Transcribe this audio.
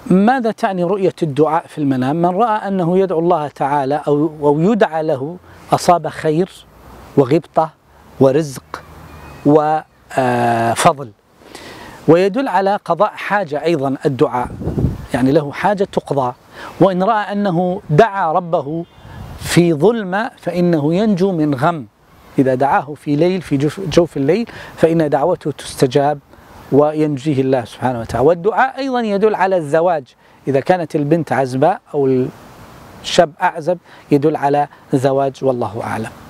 ماذا تعني رؤية الدعاء في المنام؟ من رأى أنه يدعو الله تعالى أو يدعى له أصاب خير وغبطة ورزق وفضل، ويدل على قضاء حاجة أيضا الدعاء، يعني له حاجة تقضى. وإن رأى أنه دعا ربه في ظلمة فإنه ينجو من غم، إذا دعاه في ليل في جوف الليل فإن دعوته تستجاب وينجيه الله سبحانه وتعالى. والدعاء أيضا يدل على الزواج، إذا كانت البنت عزباء أو الشاب أعزب يدل على زواج، والله أعلم.